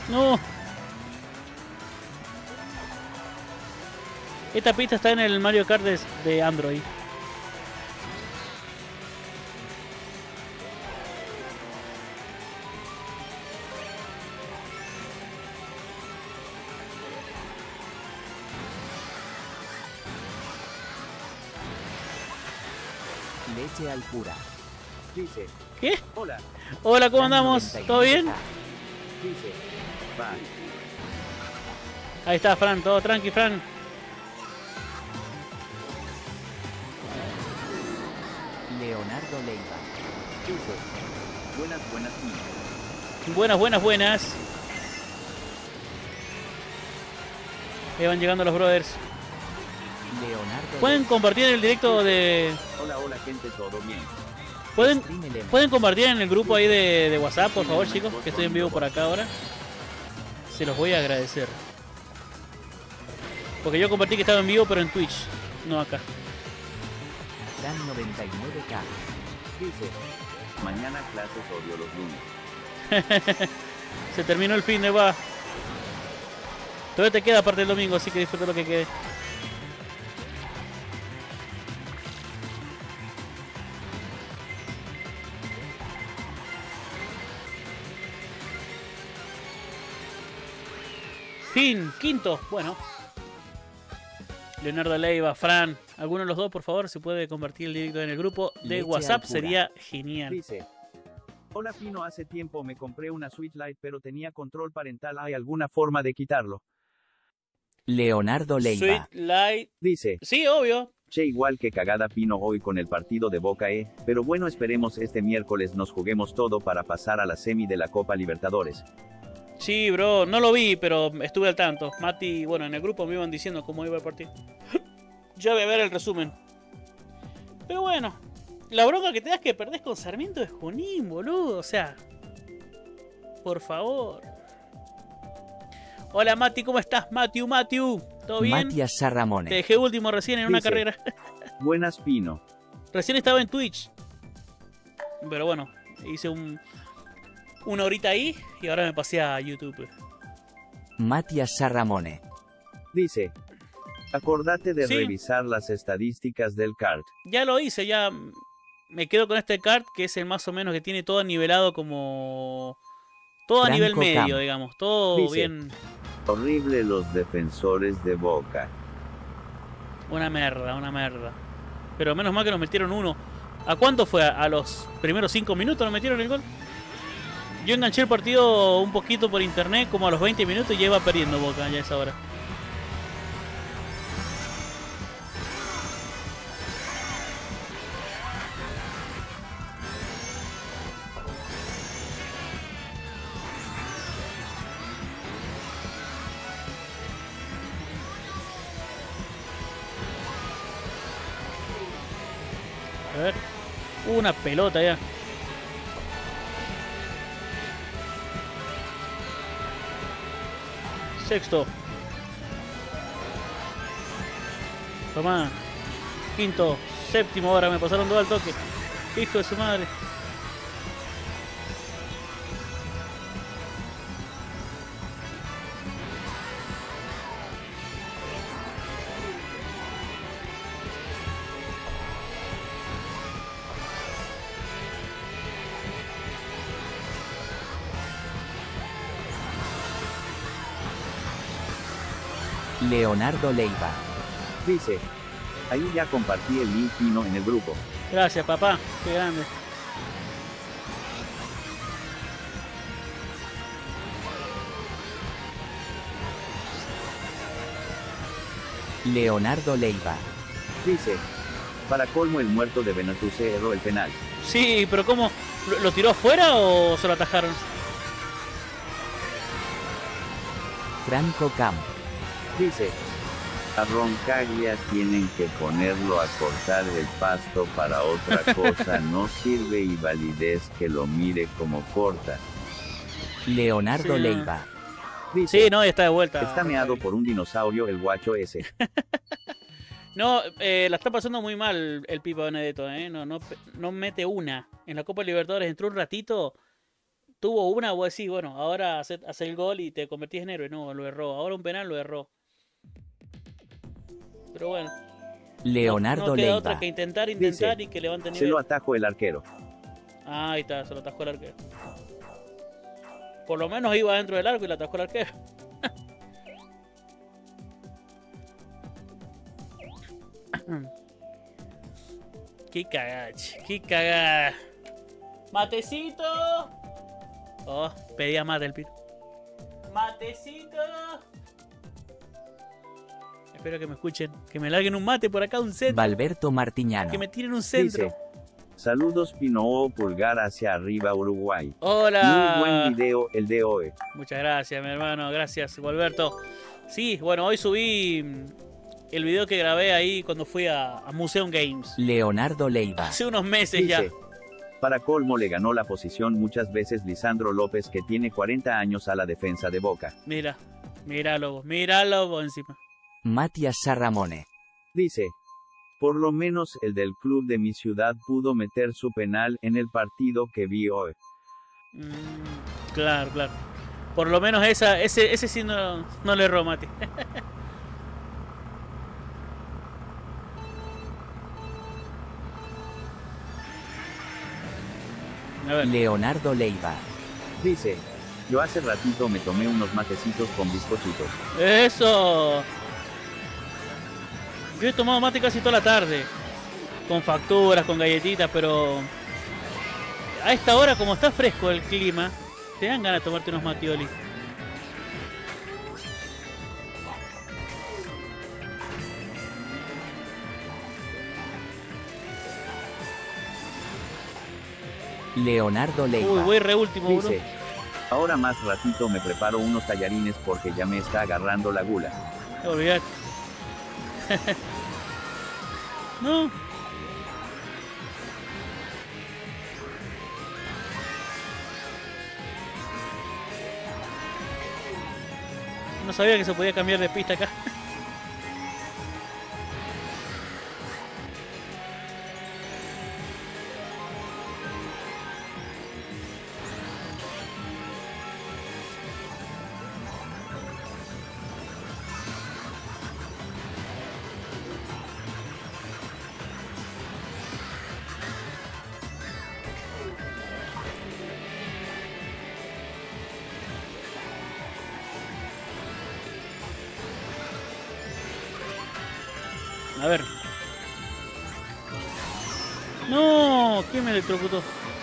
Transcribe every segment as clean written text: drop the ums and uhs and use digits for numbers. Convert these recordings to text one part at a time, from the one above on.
No. Esta pista está en el Mario Kart de Android. Leche al cura. Dice. ¿Qué? Hola. Hola, ¿cómo andamos? ¿Todo bien? Dice. Va. Ahí está, Fran. Todo tranqui, Fran. Leonardo Leiva. Dice. Buenas, buenas niñas. Buenas. Ahí van llegando los brothers. Leonardo ¿Pueden Leiva. compartir el directo de... Hola, hola gente, todo bien. ¿Pueden compartir en el grupo ahí de WhatsApp, por favor, chicos? Que estoy en vivo por acá ahora. Se los voy a agradecer. Porque yo compartí que estaba en vivo, pero en Twitch, no acá. Dan 99K. Dice. Mañana clases odio los lunes. Se terminó el fin de va. Todavía te queda parte del domingo, así que disfruta lo que quede. Fin, quinto, bueno. Leonardo Leiva, Fran, alguno de los dos, por favor, se puede compartir el directo en el grupo de Leche WhatsApp, al cura. sería genial. Dice. Hola Pino, hace tiempo me compré una Switch Lite pero tenía control parental. ¿Hay alguna forma de quitarlo? Leonardo Sweet Leiva. Light. Dice. Sí, obvio. Che, igual que cagada Pino hoy con el partido de Boca, pero bueno, esperemos este miércoles nos juguemos todo para pasar a la semi de la Copa Libertadores. Sí, bro, no lo vi, pero estuve al tanto. Mati, bueno, en el grupo me iban diciendo cómo iba el partido. Ya voy a ver el resumen. Pero bueno, la bronca que te das que perdés con Sarmiento de Junín, boludo. O sea, por favor. Hola Mati, ¿cómo estás? Matiu, ¿todo bien? Matías Te Sarramone. dejé último recién en una Dice. carrera. Buenas Pino. Recién estaba en Twitch. Pero bueno, hice una horita ahí y ahora me pasé a YouTube. Matías Sarramone. Dice. Acordate de Sí. revisar las estadísticas del kart. Ya lo hice, ya me quedo con este kart que es el más o menos que tiene todo nivelado como... Todo a Franco nivel medio, Camp. digamos. Todo Dice. bien... Horrible los defensores de Boca. Una merda. Pero menos mal que nos metieron uno. ¿A cuánto fue? ¿A los primeros 5 minutos nos metieron el gol? Yo enganché el partido un poquito por internet, como a los 20 minutos y ya iba perdiendo Boca ya a esa hora. A ver. Una pelota ya. Sexto. Tomá. Quinto. Séptimo ahora. Me pasaron dos al toque. Hijo de su madre. Leonardo Leiva. Dice. Ahí ya compartí el link Pino en el grupo. Gracias, papá. Qué grande. Leonardo Leiva. Dice. Para colmo el muerto de Benatuce erró el penal. Sí, pero ¿cómo? ¿Lo tiró afuera o se lo atajaron? Franco Camp. Dice. A Roncaglia tienen que ponerlo a cortar el pasto para otra cosa, no sirve y validez que lo mire como corta. Leonardo Sí. Leiva. Sí, no, ya está de vuelta. Está meado por un dinosaurio el guacho ese. No, la está pasando muy mal el Pipa Benedetto, ¿eh? No mete una. En la Copa Libertadores entró un ratito tuvo una, vos decís, bueno, ahora hace el gol y te convertís en héroe. No, lo erró. Ahora un penal lo erró. Pero bueno, Leonardo no queda Leiva. otra que intentar Dice, y que levante Se nivel. lo atajó el arquero. Ah, ahí está, se lo atajó el arquero. Por lo menos iba dentro del arco y lo atajó el arquero. Qué cagada, qué cagada. Matecito. Oh, pedía mate el piro. Matecito. Espero que me escuchen. Que me larguen un mate por acá, un centro. Valberto Martiñano. Que me tiren un centro. Dice, saludos Pino, pulgar hacia arriba Uruguay. Hola. Muy buen video el de hoy. Muchas gracias, mi hermano. Gracias, Alberto. Sí, bueno, hoy subí el video que grabé ahí cuando fui a Museum Games. Leonardo Leiva. Hace unos meses ya. Dice, para colmo le ganó la posición muchas veces Lisandro López que tiene 40 años a la defensa de Boca. Mira, míralo vos encima. Matías Sarramone. Dice, por lo menos el del club de mi ciudad pudo meter su penal en el partido que vi hoy. Claro, claro. Por lo menos ese sí no le erró, Mati. A ver. Leonardo Leiva. Dice, yo hace ratito me tomé unos matecitos con bizcochitos. ¡Eso! Yo he tomado mate casi toda la tarde. Con facturas, con galletitas, pero... A esta hora, como está fresco el clima, te dan ganas de tomarte unos matiolis. Leonardo Leiva. Uy, voy re último, bro. Dice, ahora más ratito me preparo unos tallarines porque ya me está agarrando la gula. Olvidate. No. No sabía que se podía cambiar de pista acá. A ver. No, ¿quién me electrocutó?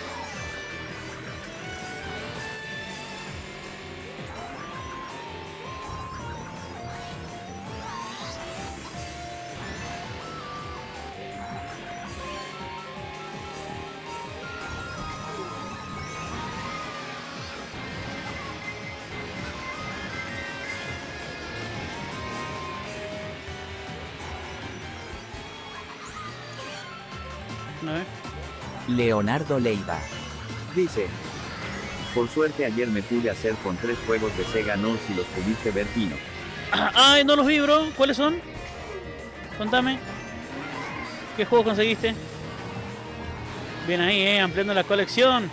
A ver. Leonardo Leiva. Dice, por suerte ayer me pude hacer con 3 juegos de Sega, no si los pudiste ver Pino. Ay, no los vi, bro. ¿Cuáles son? Contame. ¿Qué juego conseguiste? Bien ahí, ampliando la colección.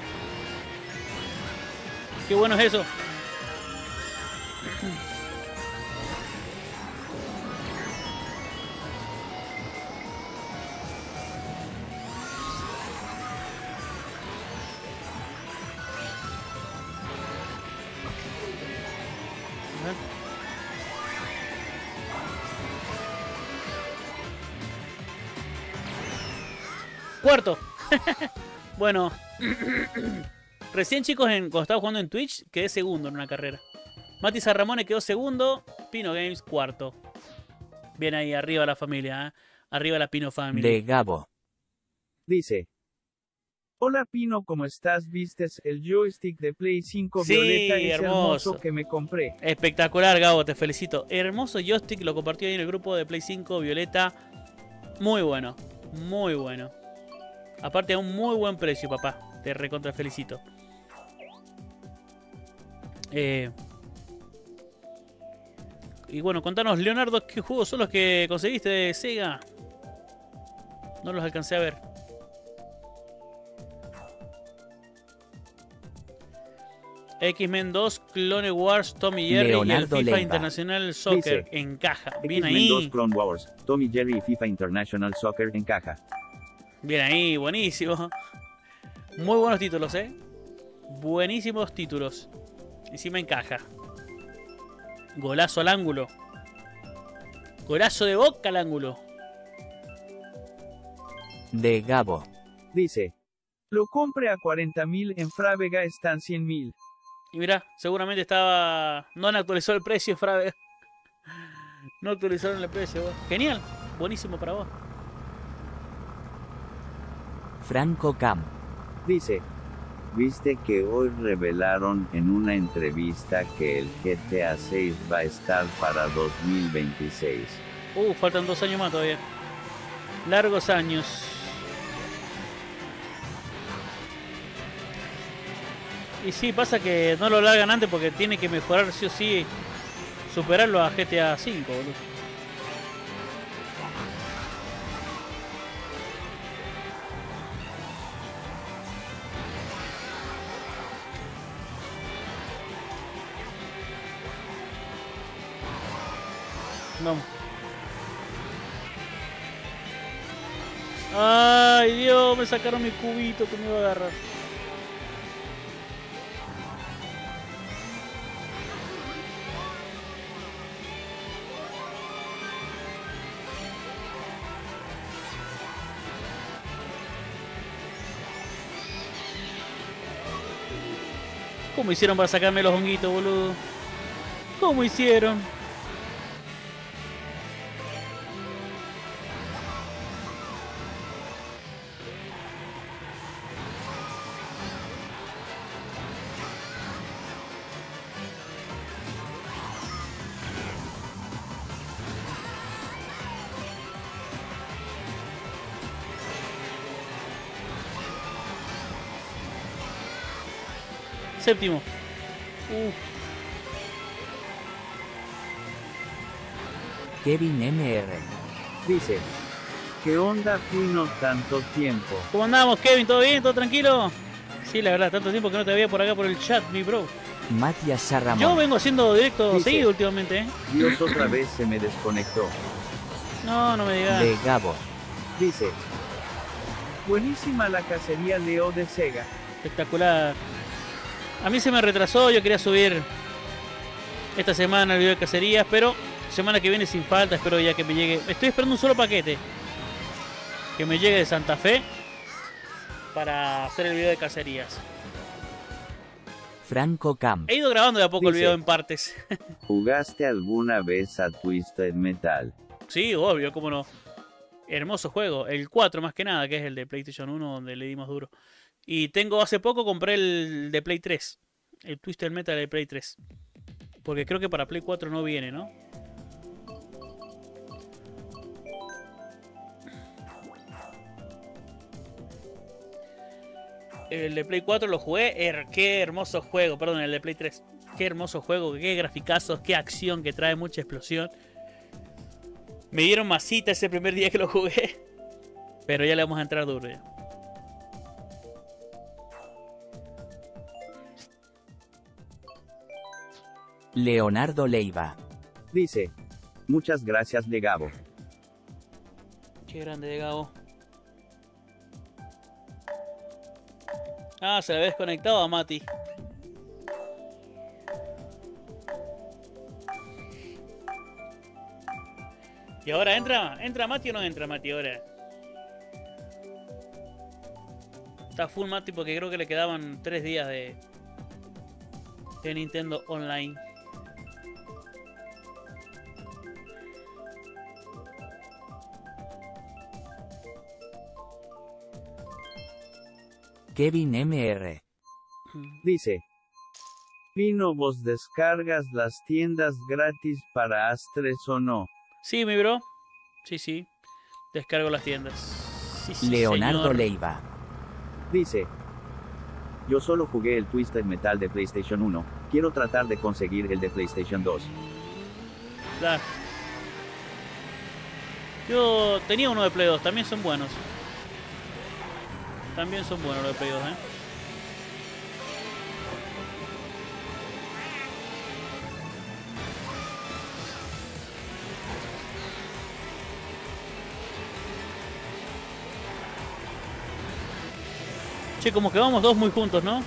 Qué bueno es eso. Cuarto. Bueno. Recién, chicos, cuando estaba jugando en Twitch, quedé segundo en una carrera. Mati Sarramone quedó segundo. Pino Games cuarto. Bien ahí, arriba la familia, ¿eh? Arriba la Pino Family. De Gabo. Dice, hola Pino, ¿cómo estás? ¿Vistes el joystick de Play 5 Sí, violeta? Es hermoso. hermoso que me compré. Espectacular, Gabo, te felicito. Hermoso joystick, lo compartí ahí en el grupo de Play 5 Violeta. Muy bueno, muy bueno. Aparte a un muy buen precio, papá. Te recontra felicito. Y bueno, contanos, Leonardo, ¿qué juegos son los que conseguiste de Sega? No los alcancé a ver. X-Men 2, Clone Wars, Tommy Jerry Leonardo y el FIFA Leiva. International Soccer. Dice, Encaja. Bien X-Men 2 ahí. Clone Wars, Tommy Jerry y FIFA International Soccer en caja. Bien ahí. Buenísimo. Muy buenos títulos, ¿eh? Buenísimos títulos. Encima encaja. Golazo al ángulo. Golazo de Boca al ángulo. De Gabo. Dice. Lo compre a 40.000, en Frávega están 100.000. Y mira, seguramente estaba... No han actualizado el precio, Frave. No actualizaron el precio. Vos. Genial. Buenísimo para vos. Franco Cam. Dice. ¿Viste que hoy revelaron en una entrevista que el GTA 6 va a estar para 2026? Faltan 2 años más todavía. Largos años. Y sí, pasa que no lo largan antes porque tiene que mejorar sí o sí. Superarlo a GTA 5, boludo. Vamos. Ay, Dios, me sacaron mi cubito que me iba a agarrar. ¿Cómo hicieron para sacarme los honguitos, boludo? ¿Cómo hicieron? Séptimo. Kevin MR. Dice. ¿Qué onda, Pino? Tanto tiempo. ¿Cómo andamos, Kevin? ¿Todo bien? ¿Todo tranquilo? Sí, la verdad, tanto tiempo que no te veía por acá por el chat, mi bro. Matías Sarramón. Yo vengo haciendo directo Dice. seguido últimamente, ¿eh? Dios, otra vez se me desconectó. No, no me digas. De Gabo. Dice. Buenísima la cacería Leo de Sega. Espectacular. A mí se me retrasó, yo quería subir esta semana el video de cacerías, pero semana que viene sin falta, espero ya que me llegue. Estoy esperando un solo paquete que me llegue de Santa Fe para hacer el video de cacerías. Franco Cam. He ido grabando de a poco el Dice. video en partes. ¿Jugaste alguna vez a Twisted Metal? Sí, obvio, cómo no. Hermoso juego. El 4 más que nada, que es el de PlayStation 1 donde le dimos duro. Y tengo, hace poco compré el de Play 3. El Twisted Metal de Play 3. Porque creo que para Play 4 no viene, ¿no? El de Play 4 lo jugué. Qué hermoso juego. Perdón, el de Play 3. Qué hermoso juego. Qué graficazos. Qué acción que trae. Mucha explosión. Me dieron masita ese primer día que lo jugué. Pero ya le vamos a entrar duro ya. Leonardo Leiva. Dice. Muchas gracias de Gabo. Qué grande de Gabo. Ah, se le había desconectado a Mati. ¿Y ahora entra? ¿Entra Mati o no entra Mati ahora? Está full Mati porque creo que le quedaban 3 días de Nintendo Online. Kevin MR. Dice. Pino, ¿vos descargas las tiendas gratis para Astres o no? Sí, mi bro. Sí, sí. Descargo las tiendas. Sí, sí, Leonardo señor. Leiva. Dice. Yo solo jugué el Twisted Metal de PlayStation 1. Quiero tratar de conseguir el de PlayStation 2. Claro. Yo tenía uno de Play 2, también son buenos. También son buenos los de Play 2, Che, como que vamos dos muy juntos, ¿no?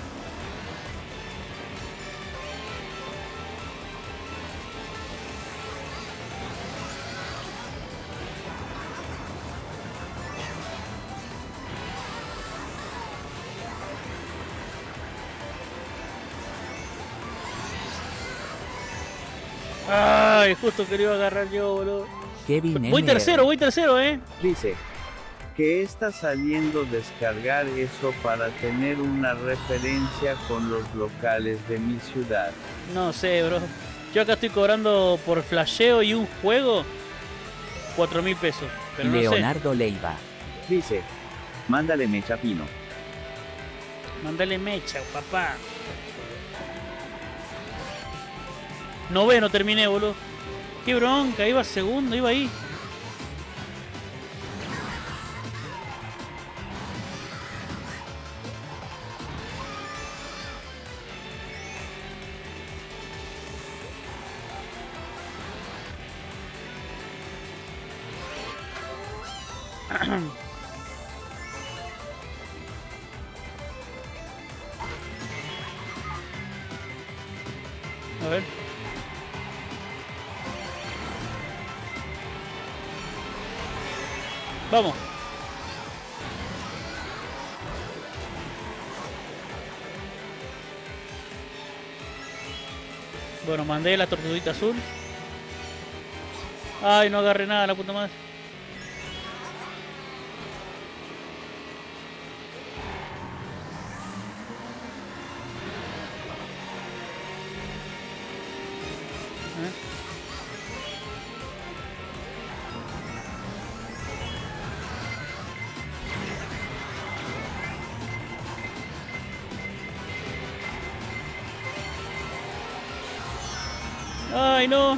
Ay, justo que lo iba a agarrar yo, boludo. Kevin Voy MR. tercero, Dice que está saliendo descargar eso para tener una referencia con los locales de mi ciudad. No sé, bro. Yo acá estoy cobrando por flasheo y un juego 4.000 pesos. Pero no sé. Leonardo Leiva. Dice, mándale mecha Pino. Mándale mecha, papá. Noveno terminé, boludo. Qué bronca, iba segundo, iba ahí. A ver. Vamos. Bueno, mandé la tortuguita azul. Ay, no agarré nada, la puta madre. Ay, no.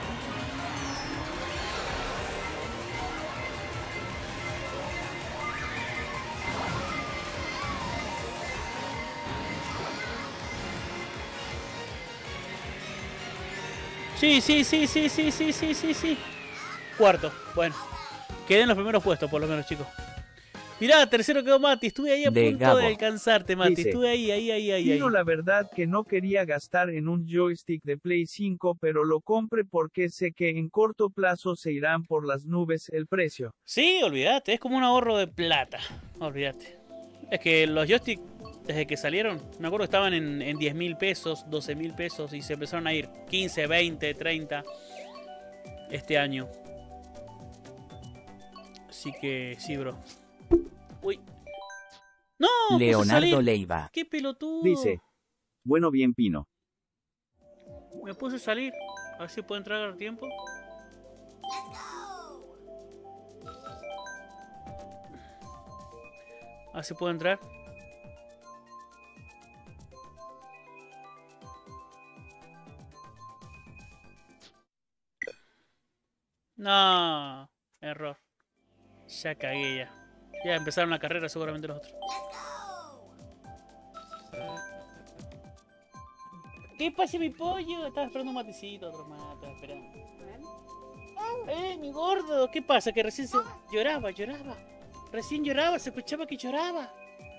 Sí. Cuarto. Bueno. Quedé en los primeros puestos, por lo menos, chicos. Mirá, tercero quedó Mati. Estuve ahí a De punto Gabo. de alcanzarte, Mati. Dice, Estuve ahí. Pino, la verdad que no quería gastar en un joystick de Play 5, pero lo compré porque sé que en corto plazo se irán por las nubes el precio. Sí, olvídate. Es como un ahorro de plata. Olvídate. Es que los joysticks, desde que salieron, me acuerdo que estaban en 10.000 pesos, 12.000 pesos y se empezaron a ir 15, 20, 30 este año. Así que sí, bro. Uy. ¡No! Puse Leonardo salir. Leiva. ¡Qué pelotudo! Dice, bueno bien Pino. Me puse a salir. A ver si puedo entrar al tiempo. A ver si puedo entrar. No. Error. Ya cagué ya. Ya empezaron la carrera seguramente los otros. ¿Qué pasa mi pollo? Estaba esperando un matecito, otro más, estaba esperando. Mi gordo! ¿Qué pasa? Que recién se lloraba. Recién lloraba, se escuchaba que lloraba.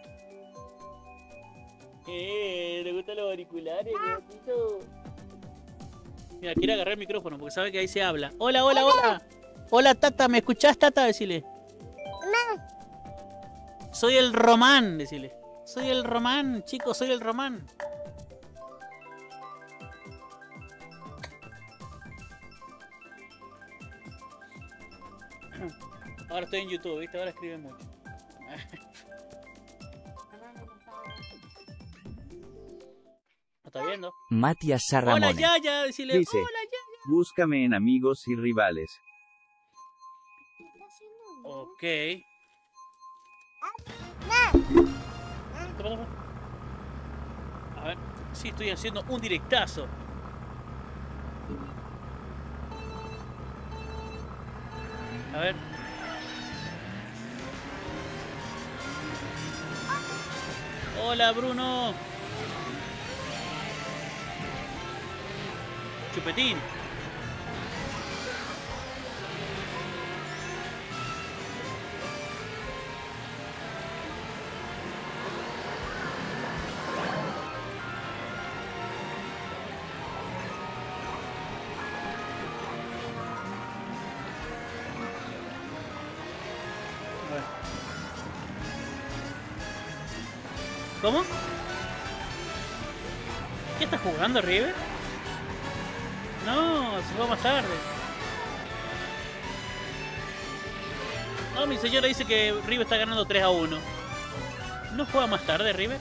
¿Le gustan los auriculares, gatito? Mira, quiere agarrar el micrófono porque sabe que ahí se habla. Hola. Hola, Tata, ¿me escuchás, Tata? Decile. Soy el Román, decile. Soy el Román, chicos, soy el Román. Ahora estoy en YouTube, ¿viste? Ahora escriben mucho. ¿Lo está viendo? Matías Hola, Sarramone. Yaya, decile. Dice, Hola, Yaya. búscame en amigos y rivales. Ok. A ver, sí, estoy haciendo un directazo. A ver. Hola, Bruno. Chupetín. ¿Cómo? ¿Qué está jugando River? No, se juega más tarde. No, mi señora dice que River está ganando 3-1. ¿No juega más tarde River?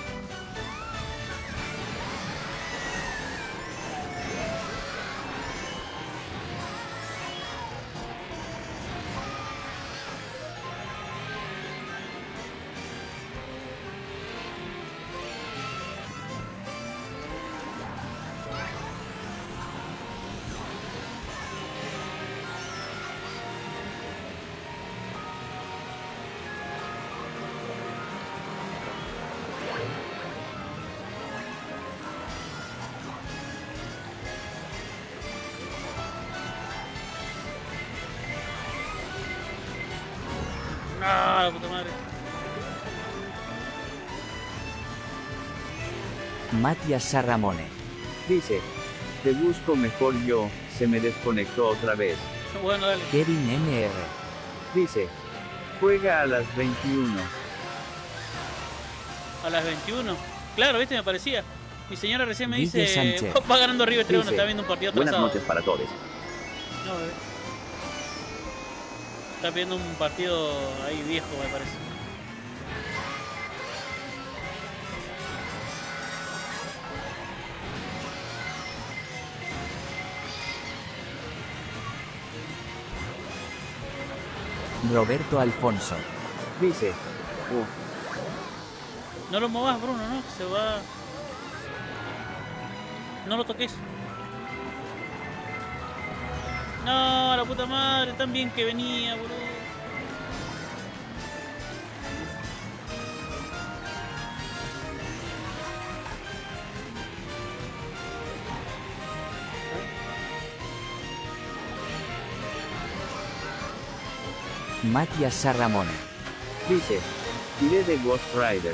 ¡Ah, la puta madre! Matías Sarramone. Dice, te busco mejor yo, se me desconectó otra vez. Bueno, dale. Kevin MR. Dice, juega a las 21. A las 21. Claro, viste, me parecía. Mi señora recién me Guille dice, Sánchez. va ganando River 3-1, Dice, está viendo un partido buenas atrasado. noches para todos. No, bebé. Está viendo un partido ahí viejo, me parece. Roberto Alfonso. Dice, No lo movas, Bruno, ¿no? Se va... No lo toques. No, la puta madre, tan bien que venía, boludo. Matías Sarramone. dice, tiré de Ghost Rider.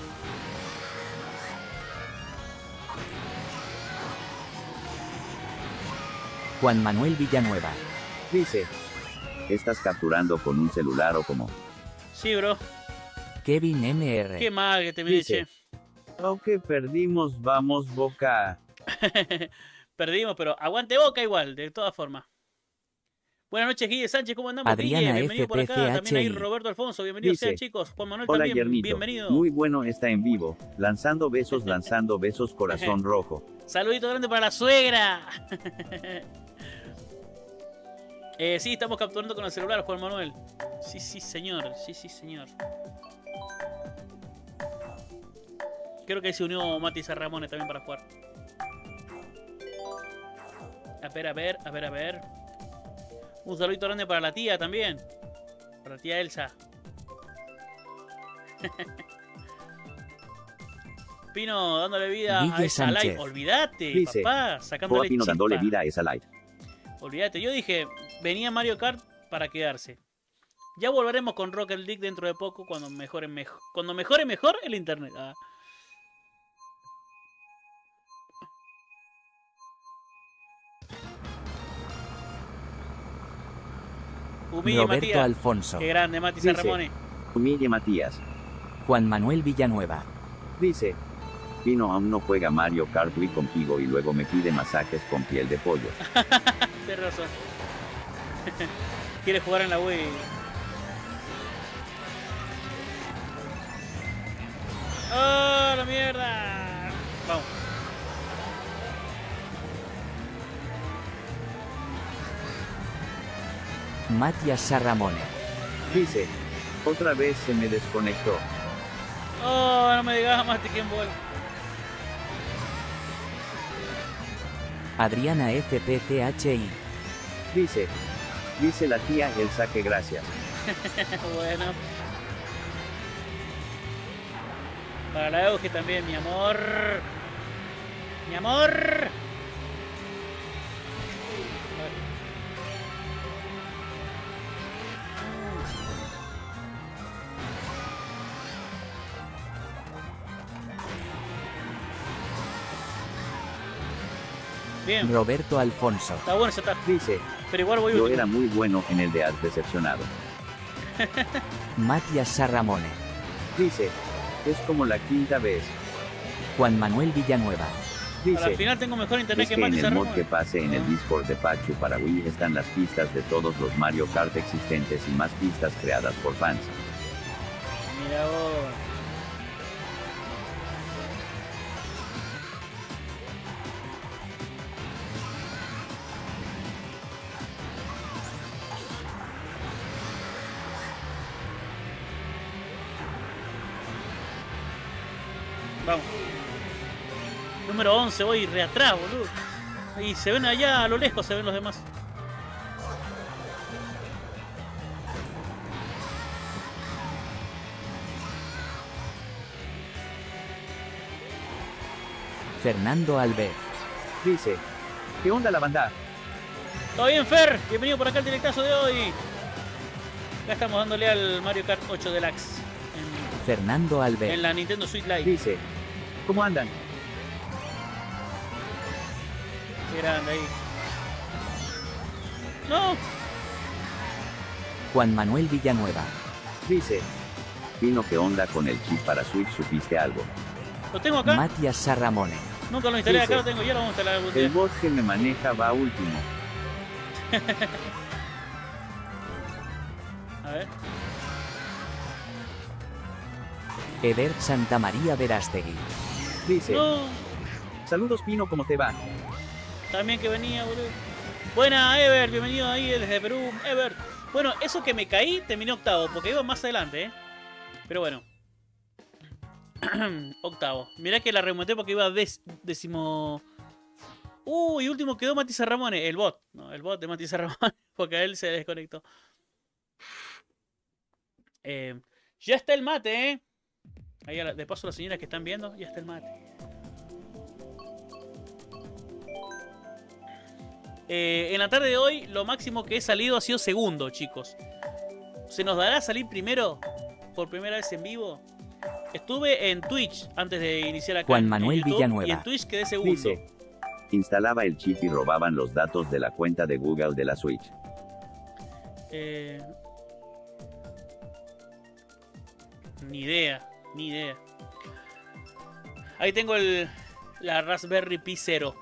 Juan Manuel Villanueva. Dice, ¿estás capturando con un celular o como? Sí, bro. Kevin MR. Qué mal que te mire, Dice, aunque perdimos, vamos Boca. che. Perdimos, pero aguante Boca igual, de todas formas. Buenas noches, Guille Sánchez, ¿cómo andamos? Adriana Guille, bienvenido por acá. FPCHI. También ahí Roberto Alfonso, bienvenido Dice, sea, chicos. Juan Manuel Hola también, Guillermito, bienvenido. muy bueno está en vivo, lanzando besos corazón rojo. Saludito grande para la suegra. Sí, estamos capturando con el celular, Juan Manuel. Sí, sí, señor. Sí, sí, señor. Creo que ahí se unió Mati Sarramone también para jugar. A ver, a ver, a ver, a ver. Un saludito grande para la tía también. Para la tía Elsa. Pino dándole vida a Guille esa live. Sánchez. Olvídate, Dice, papá. Sacándole Joa Pino dándole chispa. vida a esa light. Olvídate, yo dije, venía Mario Kart para quedarse. Ya volveremos con Rocket League dentro de poco cuando mejore mejor. Cuando mejore mejor el internet. Ah. Humille Roberto Matías. Alfonso. Qué grande, Mati Dice, Sarramone. Humille Matías. Juan Manuel Villanueva. Dice, Pino aún no juega Mario Kart Wii contigo y luego me pide masajes con piel de pollo. Tienes razón. Quiere jugar en la Wii. ¡Oh, la mierda! Vamos. Matías Sarramone. Dice, otra vez se me desconectó. ¡Oh, no me digas más de quién vuelve! Adriana FPCHI. Dice la tía Elsa que gracias. Bueno. Para la Euge también, mi amor. Mi amor. Bien, Roberto Alfonso. está bueno ese ataque. Dice, Pero igual voy yo último. era muy bueno en el de Art decepcionado. Matías Sarramone. Dice, Es como la quinta vez. Juan Manuel Villanueva. Al Dice, final tengo mejor internet es que que en Mati el mod Sarramón. que pase en el Discord de Pachu para Wii están las pistas de todos los Mario Kart existentes y más pistas creadas por fans. Mira vos. Vamos. Número 11, voy re atrás, boludo. Y se ven allá a lo lejos, se ven los demás. Fernando Alves. Dice, ¿qué onda la banda? ¿Todo bien, Fer? Bienvenido por acá al directazo de hoy. Acá estamos dándole al Mario Kart 8 Deluxe Fernando Alves. en la Nintendo Switch Lite. Dice, ¿cómo andan? Qué grande ahí. ¡No! Juan Manuel Villanueva. Dice, Pino, ¿qué onda con el chip para Switch? ¿Supiste algo? Lo tengo acá. Matías Sarramone. Nunca lo instalé, Dice, acá lo tengo. Ya lo vamos a instalar algún El día. bot que me maneja va último. A ver. Eder Santamaría Verástegui. dice, No. saludos Pino, ¿cómo te va? También que venía, boludo. Buena, Ever. Bienvenido ahí desde Perú. Ever. Bueno, eso que me caí, terminé octavo. Porque iba más adelante, Pero bueno. Octavo. Mirá que la remonté porque iba décimo. Y último quedó Mati Sarramone. El bot. No, el bot de Mati Sarramone. Porque a él se desconectó. Ya está el mate, Ahí de paso las señoras que están viendo, ya está el mate. En la tarde de hoy, lo máximo que he salido ha sido segundo, chicos. ¿Se nos dará salir primero? Por primera vez en vivo. Estuve en Twitch antes de iniciar acá Juan en Manuel YouTube, Villanueva. y en Twitch quedé segundo. Dice, Instalaba el chip y robaban los datos de la cuenta de Google de la Switch. Ni idea, ni idea. Ahí tengo la Raspberry Pi 0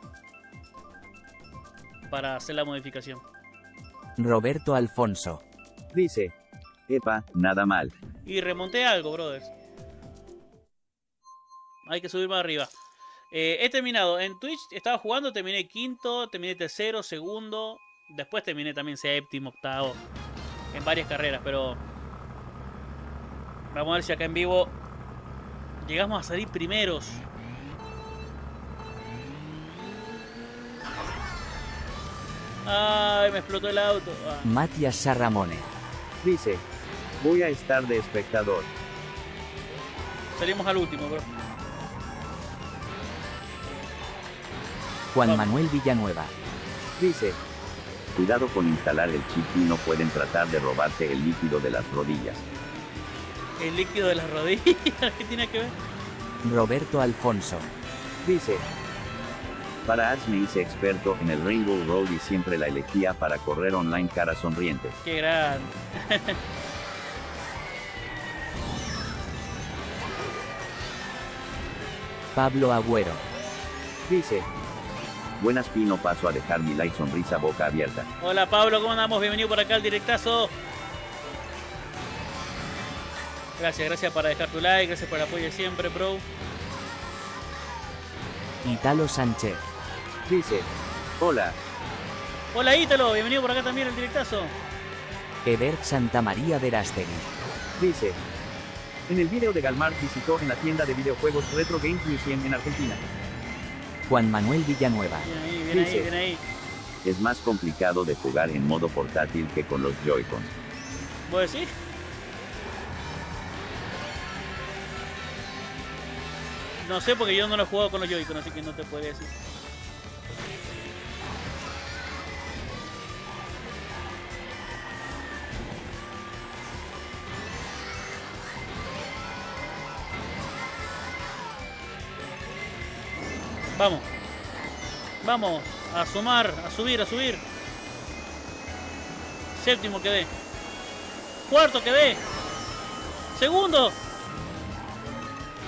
para hacer la modificación. Roberto Alfonso. dice, Epa, nada mal. Y remonté algo, brothers. Hay que subir más arriba. He terminado en Twitch, estaba jugando, terminé quinto, terminé tercero, segundo. Después terminé también séptimo, octavo. En varias carreras, pero vamos a ver si acá en vivo llegamos a salir primeros. Ay, me explotó el auto. Matías Sarramone. dice, voy a estar de espectador. Salimos al último, bro. Juan Vamos. Manuel Villanueva. Dice, Cuidado con instalar el chip y no pueden tratar de robarte el líquido de las rodillas. El líquido de las rodillas, ¿qué tiene que ver? Roberto Alfonso. dice, Para Ads me hice experto en el Rainbow Road y siempre la elegía para correr online cara sonriente. Qué grande. Pablo Agüero. dice, Buenas, Pino, paso a dejar mi like, sonrisa, boca abierta. Hola Pablo, ¿cómo andamos? Bienvenido por acá al directazo. Gracias para dejar tu like, gracias por el apoyo de siempre, bro. Italo Sánchez. dice, Hola, Hola Ítalo, bienvenido por acá también al directazo. Eder Santamaría Verástegui. dice, en el video de Galmar visitó en la tienda de videojuegos Retro Games Museum en Argentina. Juan Manuel Villanueva. Bien ahí, bien ahí, Dice. bien ahí. es más complicado de jugar en modo portátil que con los Joy-Cons. ¿Vos decís? No sé porque yo no lo he jugado con los Joy-Con, así que no te puedo decir. Vamos. Vamos. A sumar, a subir, a subir. Séptimo quedé. Cuarto quedé. Segundo.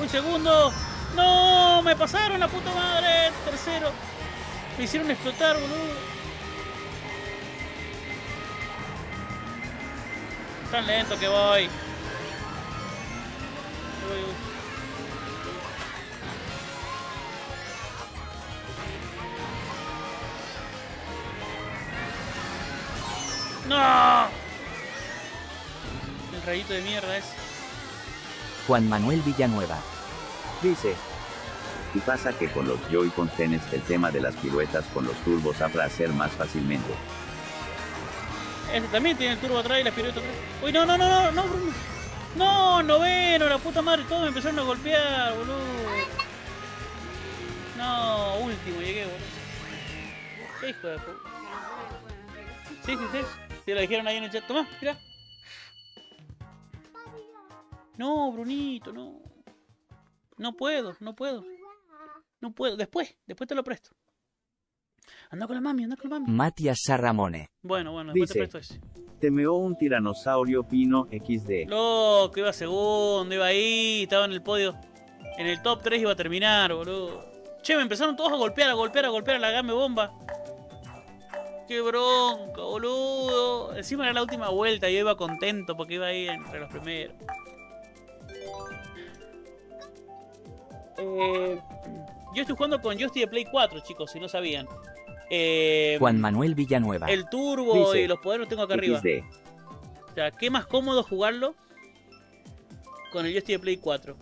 Fui segundo. ¡No! ¡Me pasaron la puta madre! Tercero. Me hicieron explotar, boludo. Tan lento que voy. ¡No! El rayito de mierda es. Juan Manuel Villanueva. Dice. Y pasa que con los Joy-Con tienes el tema de las piruetas con los turbos habrá hacer más fácilmente. Este también tiene el turbo atrás y las piruetas atrás. Uy, no, Bruno. No, noveno, la puta madre, todos me empezaron a golpear, boludo. No, último llegué, boludo. Qué hijo de puta. Sí. Te lo dijeron ahí en el chat. Tomá, mirá. No, Brunito, no. No puedo. Después te lo presto. Anda con la mami. Matías Sarramone. Bueno, después Dice, te presto ese. te meó un tiranosaurio pino XD. Loco, iba segundo, iba ahí, estaba en el podio. En el top 3 iba a terminar, boludo. Che, me empezaron todos a golpear a la game bomba. Qué bronca, boludo. Encima era la última vuelta y yo iba contento porque iba ahí entre los primeros. Yo estoy jugando con joystick de Play 4, chicos, si no sabían. Juan Manuel Villanueva. El turbo Dice, y los poderes los tengo acá arriba. XD. O sea, qué más cómodo jugarlo con el joystick de Play 4.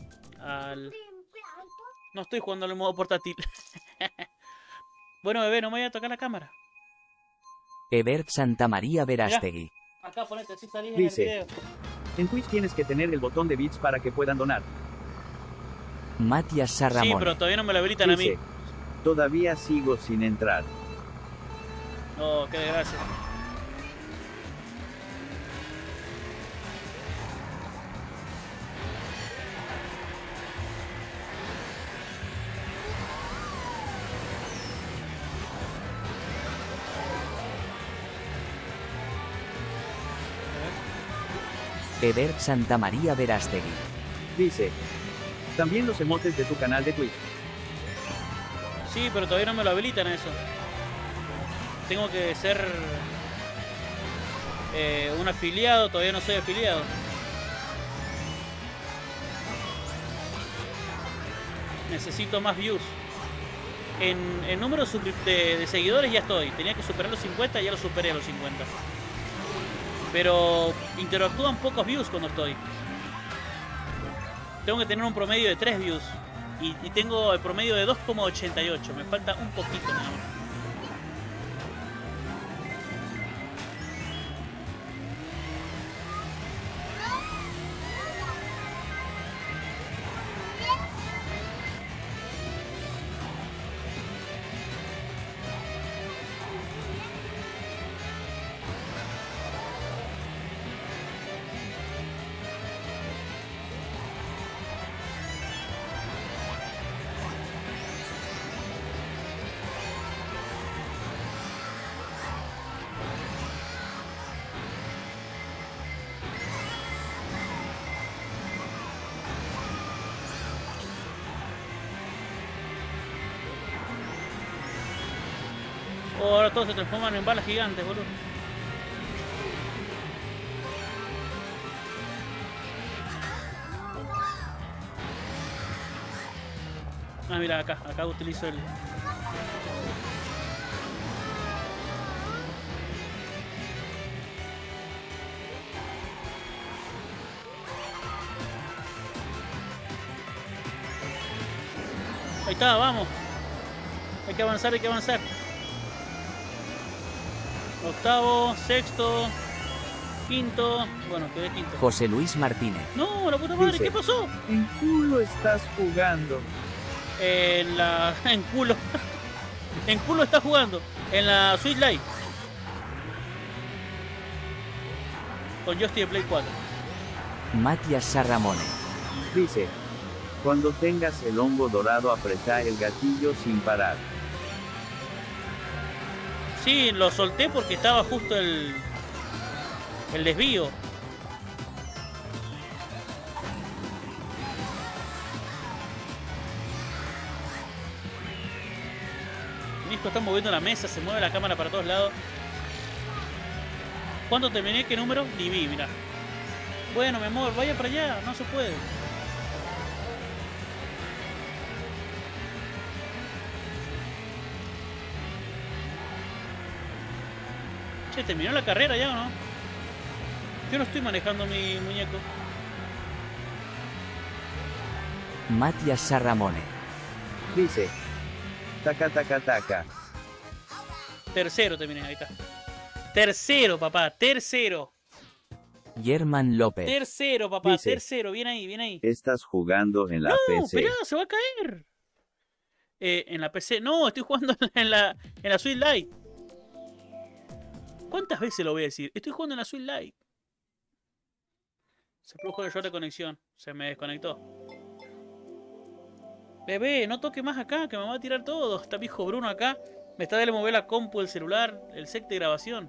No estoy jugando en modo portátil. Bueno, bebé, no me voy a tocar la cámara. Ebert Santamaría Verástegui. Acá ponete, así salís Dice, en el video. En Twitch tienes que tener el botón de bits para que puedan donar. Matías Sí, Sarramone. pero todavía no me lo habilitan a mí. Dice, todavía sigo sin entrar. No, qué desgracia. Ebert Santamaría Verástegui. Dice, También los emotes de tu canal de Twitch. Sí, pero todavía no me lo habilitan a eso. Tengo que ser un afiliado, todavía no soy afiliado. Necesito más views. En número de seguidores ya estoy. Tenía que superar los 50, ya lo superé a los 50. Pero interactúan pocos views cuando estoy. Tengo que tener un promedio de 3 views. Y tengo el promedio de 2,88. Me falta un poquito nada más. Oh, ahora todos se transforman en balas gigantes, boludo. Ah, mira, acá utilizo el... Ahí está, vamos. Hay que avanzar, Octavo, sexto, quinto. Bueno, quedé quinto. José Luis Martínez. No, la puta madre, Dice, ¿qué pasó? En culo estás jugando. En culo. En culo está jugando. En la Switch Lite. Con joystick de Play 4. Matías Sarramone. dice, cuando tengas el hongo dorado apretá el gatillo sin parar. Sí, lo solté porque estaba justo el desvío. Nico está moviendo la mesa, se mueve la cámara para todos lados. ¿Cuándo terminé? ¿Qué número? Ni vi, mirá. Bueno, mi amor, vaya para allá, no se puede. Che, ¿terminó la carrera ya o no? Yo no estoy manejando mi muñeco. Matías Sarramone. Dice. Taca, taca, taca. Tercero terminé, ahí está. Tercero, papá, tercero. Germán López. Tercero, papá, Dice. tercero. Bien ahí, bien ahí. Estás jugando en la No, PC. esperá, se va a caer. En la PC. No, estoy jugando en la Switch Lite. ¿Cuántas veces lo voy a decir? Estoy jugando en la Switch Lite. Se produjo el error de conexión. Se me desconectó. Bebé, no toque más acá, que me va a tirar todo. Está mi hijo Bruno acá. Me está de mover la compu, el celular, el set de grabación.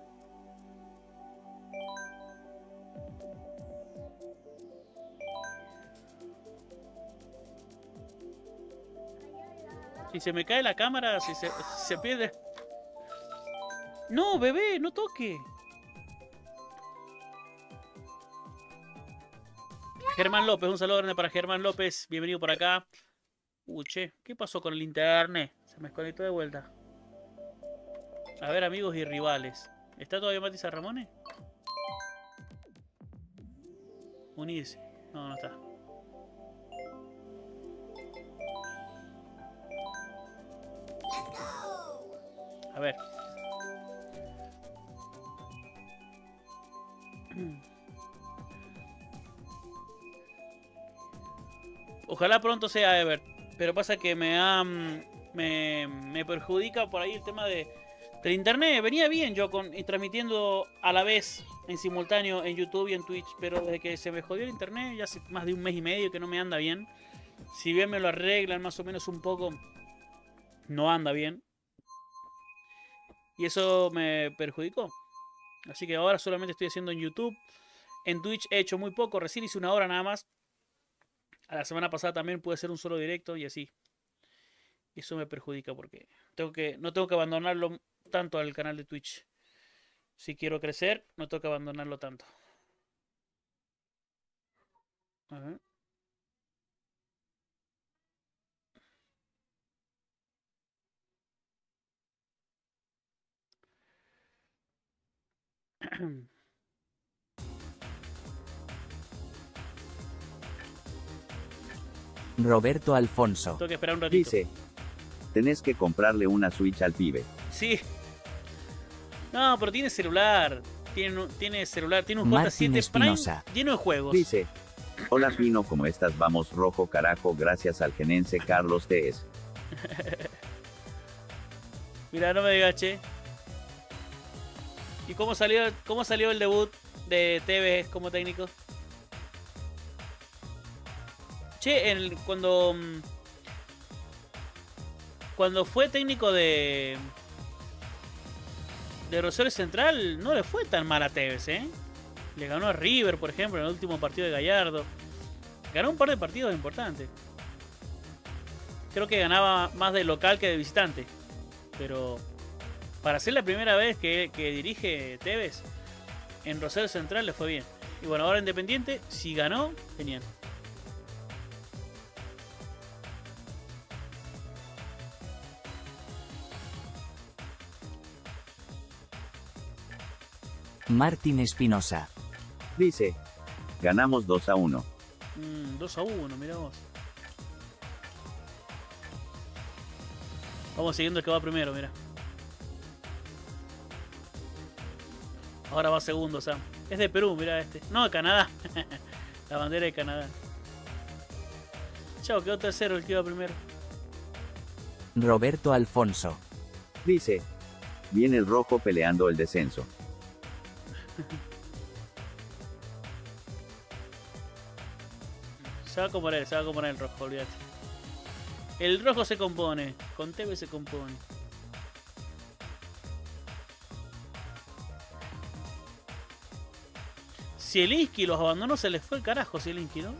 Si se me cae la cámara, si se pierde. No, bebé, no toque. Germán López, un saludo grande para Germán López. Bienvenido por acá. Che, ¿qué pasó con el internet? Se me desconectó de vuelta. A ver, amigos y rivales. ¿Está todavía Mati Sarramone? Unirse. No, no está. A ver. Ojalá pronto sea Ever. Pero pasa que me perjudica por ahí el tema del internet. Venía bien yo transmitiendo a la vez en simultáneo en YouTube y en Twitch. Pero desde que se me jodió el internet, ya hace más de un mes y medio que no me anda bien. Si bien me lo arreglan más o menos un poco, no anda bien. Y eso me perjudicó. Así que ahora solamente estoy haciendo en YouTube. En Twitch he hecho muy poco. Recién hice una hora nada más. A la semana pasada también pude hacer un solo directo y así. Y eso me perjudica porque no tengo que abandonarlo tanto al canal de Twitch. Si quiero crecer, no tengo que abandonarlo tanto. A ver. Roberto Alfonso. Tengo que esperar un ratito. Dice. Tenés que comprarle una Switch al pibe. Sí. No, pero tiene celular. Tiene celular. Tiene un Martín J7 Prime Espinosa. lleno de juegos. Dice. Hola Pino, ¿cómo estás? Vamos rojo carajo, gracias al genense Carlos Tez. Mira, no me digas, che. ¿Y cómo salió el debut de Tevez como técnico? Che, cuando fue técnico de Rosario Central, no le fue tan mal a Tevez, ¿eh? Le ganó a River, por ejemplo, en el último partido de Gallardo. Ganó un par de partidos importantes. Creo que ganaba más de local que de visitante. Pero para ser la primera vez que dirige Tevez, en Rosario Central le fue bien. Y bueno, ahora Independiente, si ganó, genial. Martín Espinosa. Dice. Ganamos 2-1. 2-1, mirá vos. Vamos siguiendo el que va primero, mira. Ahora va segundo, Sam. Es de Perú, mira este. No, de Canadá. La bandera de Canadá. Chao, quedó tercero el que iba primero. Roberto Alfonso. Dice. Viene el rojo peleando el descenso. Se va a componer el rojo, olvídate. El rojo se compone, con TV se compone. Zielinski los abandonó, se les fue el carajo Zielinski, ¿no?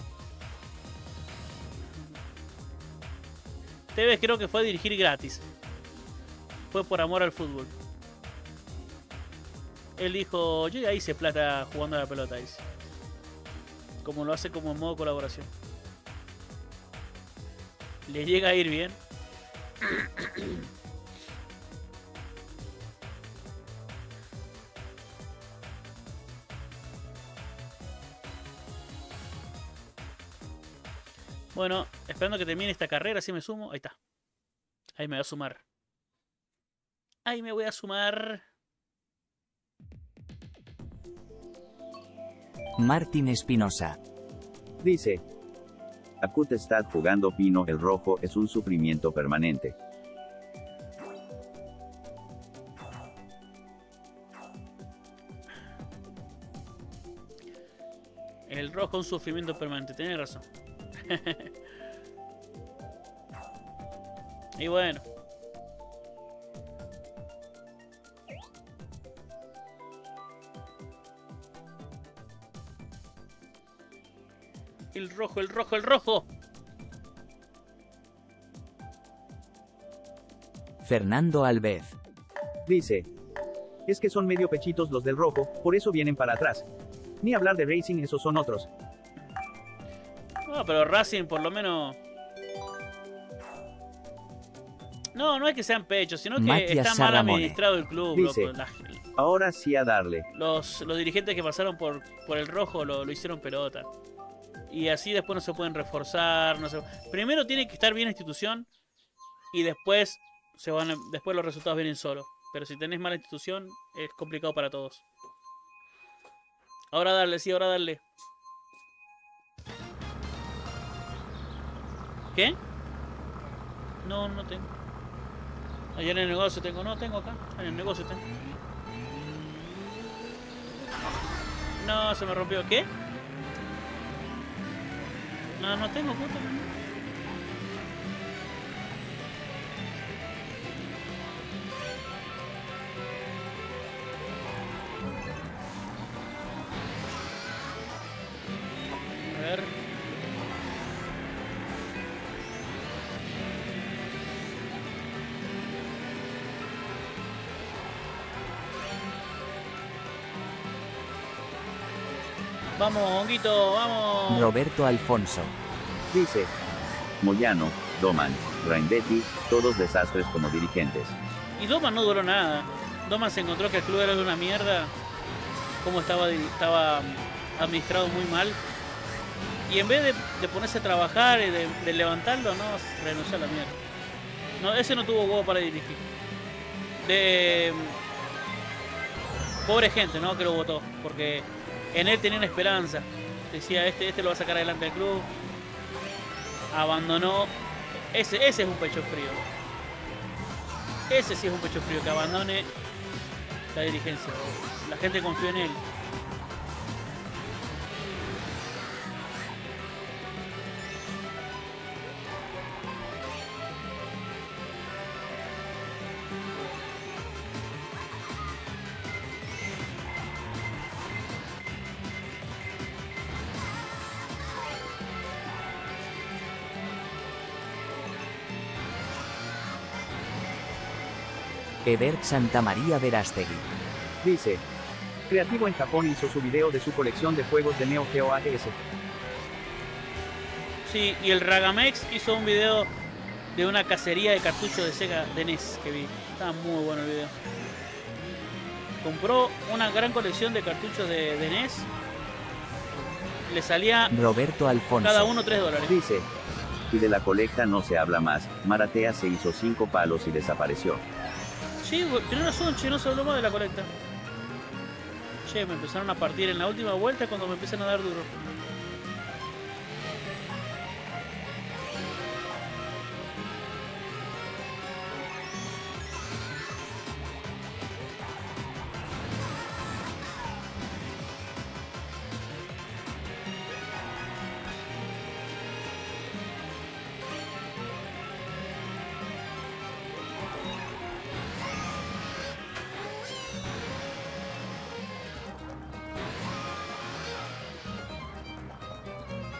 Tevez creo que fue a dirigir gratis. fue por amor al fútbol. Él dijo, yo ya hice plata jugando a la pelota, dice. Como lo hace como en modo colaboración. Le llega a ir bien. Bueno, esperando que termine esta carrera, si me sumo. Ahí está. Ahí me voy a sumar. Ahí me voy a sumar. Martín Espinosa. Dice. Akut está jugando Pino el rojo es un sufrimiento permanente. El rojo es un sufrimiento permanente, tenés razón. Y bueno. El rojo, el rojo, el rojo. Fernando Alvez. Dice. Es que son medio pechitos los del rojo, por eso vienen para atrás. Ni hablar de Racing, esos son otros. No, pero Racing por lo menos... No, no es que sean pechos, sino que Matías está mal Saramone. administrado el club, Dice. loco. Ahora sí a darle. Los dirigentes que pasaron por el rojo lo hicieron pelota. Y así después no se pueden reforzar. No se... Primero tiene que estar bien la institución y después después los resultados vienen solos. Pero si tenés mala institución es complicado para todos. Ahora darle, sí, ahora darle. ¿Qué? No, no tengo. Allá en el negocio tengo. No, tengo acá. En el negocio tengo. No, se me rompió. ¿Qué? No, no tengo, puta. A ver. Vamos, Honguito, vamos. Roberto Alfonso. Dice. Moyano, Doman, Raindetti, todos desastres como dirigentes. Y Doman no duró nada. Doman se encontró que el club era de una mierda. Como estaba administrado muy mal. Y en vez de ponerse a trabajar y de levantarlo, no, renunció a la mierda. No, ese no tuvo huevo para dirigir. Pobre gente, ¿no? Que lo votó. Porque en él tenían esperanza. Decía, este lo va a sacar adelante el club. Abandonó. Ese es un pecho frío. Ese sí es un pecho frío, que abandone la dirigencia. La gente confió en él. Ebert Santamaría Verástegui. Dice. Creativo en Japón hizo su video de su colección de juegos de Neo Geo AES. Sí, y el Ragamex hizo un video de una cacería de cartuchos de Sega de NES que vi. Estaba muy bueno el video. Compró una gran colección de cartuchos de NES. Le salía Roberto Alfonso. cada uno $3. Dice. Y de la colecta no se habla más. Maratea se hizo 5 palos y desapareció. Sí, tenés razón, che, no se habló más de la colecta. Che, me empezaron a partir en la última vuelta cuando me empiezan a dar duro.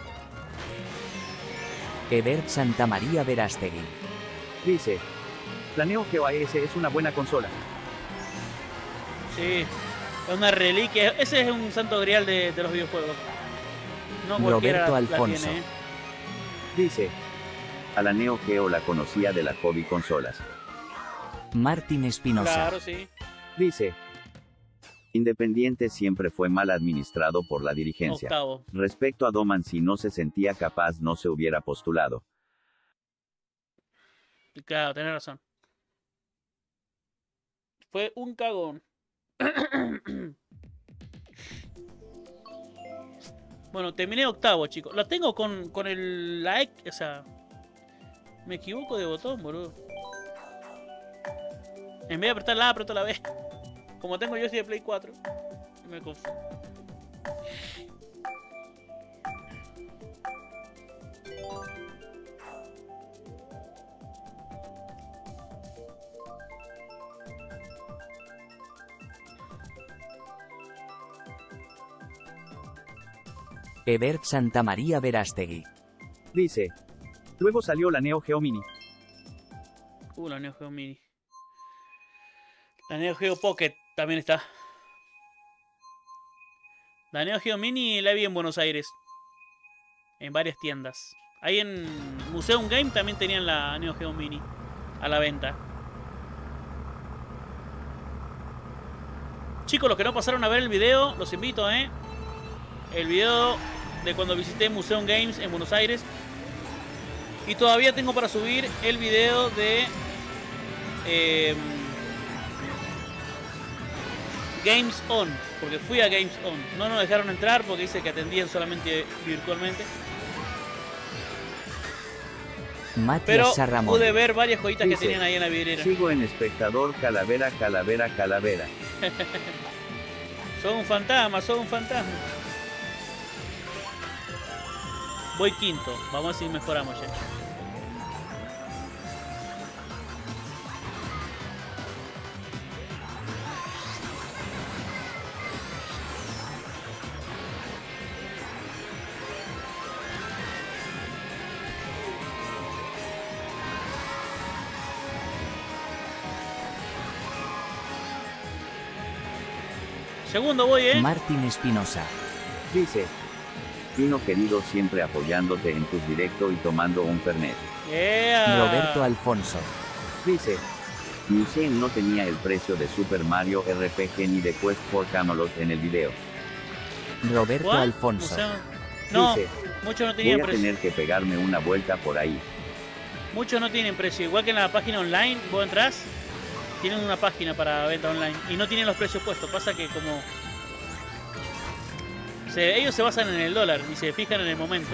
Ebert Santamaría Verástegui. Dice. La Neo Geo AES es una buena consola. Sí, es una reliquia. Ese es un santo grial de los videojuegos. No cualquiera Roberto la Alfonso. tiene, ¿eh? Dice, A la Neo Geo la conocía de las hobby consolas. Martín Espinosa. Claro, sí. dice, Independiente siempre fue mal administrado por la dirigencia. Octavo. Respecto a Doman, si no se sentía capaz no se hubiera postulado. Claro, tenés razón. Fue un cagón. Bueno, terminé octavo, chicos. Lo tengo con el like, o sea... Me equivoco de botón, boludo. En vez de apretar la A, apreto la B. Como tengo yo de Play 4. Me confundo. Ebert Santamaría Verástegui. dice. Luego salió la Neo Geo Mini. La Neo Geo Mini. La Neo Geo Pocket también está. La Neo Geo Mini la vi en Buenos Aires. En varias tiendas. Ahí en Museum Game también tenían la Neo Geo Mini a la venta. Chicos, los que no pasaron a ver el video, los invito, el video de cuando visité Museum Games en Buenos Aires. Y todavía tengo para subir el video de Games On, porque fui a Games On. No nos dejaron entrar porque dice que atendían solamente virtualmente. Matías Pero Sarramón. pude ver varias joyitas que Dice, tenían ahí en la vidriera. Sigo en espectador, calavera, calavera, calavera. Son un fantasma, son un fantasma. Voy quinto, vamos a ver si mejoramos ya. Segundo voy, Martín Espinosa. Dice, Pino querido, siempre apoyándote en tus directos y tomando un fernet. Yeah. Roberto Alfonso. dice, Museum no tenía el precio de Super Mario RPG ni de Quest for Camelot en el video. Roberto ¿Cuál? Alfonso. O sea, no, dice, muchos no Voy tenían a precio. tener que pegarme una vuelta por ahí. Muchos no tienen precio. Igual que en la página online, vos entrás, tienen una página para venta online y no tienen los precios puestos. Pasa que como ellos se basan en el dólar y se fijan en el momento.